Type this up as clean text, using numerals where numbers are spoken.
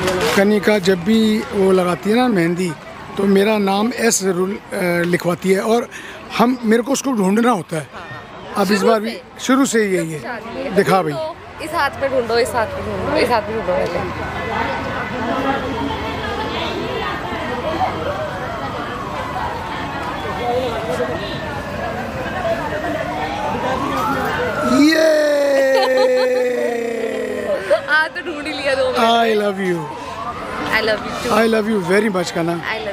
कनिका जब भी वो लगाती है ना मेहंदी, तो मेरा नाम एस जरूर लिखवाती है और मेरे को उसको ढूंढना होता है। अब इस बार भी शुरू से यही है। दिखा भाई, इस हाथ पे ढूंढो, इस हाथ पे ढूंढो, इस हाथ पे ढूंढो पहले। ये तो ढूंढ ही लिया 2 minute. I love you, I love you too. I love you very much कना। I love